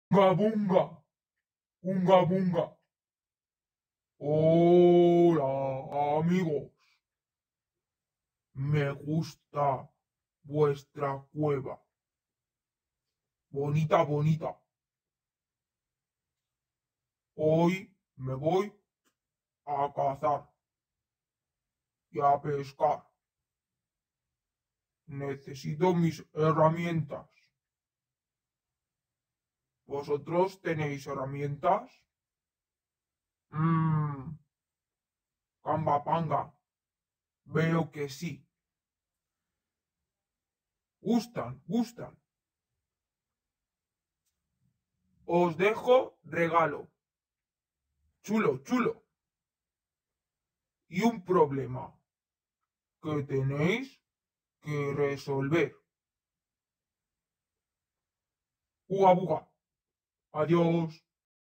Bunga bunga, bunga bunga. Hola, amigos. Me gusta vuestra cueva. Bonita, bonita. Hoy me voy a cazar y a pescar. Necesito mis herramientas. ¿Vosotros tenéis herramientas? Mmm, Camba panga. Veo que sí. Gustan, gustan. Os dejo regalo. Chulo, chulo. Y un problema que tenéis que resolver. Uga buga. Adiós.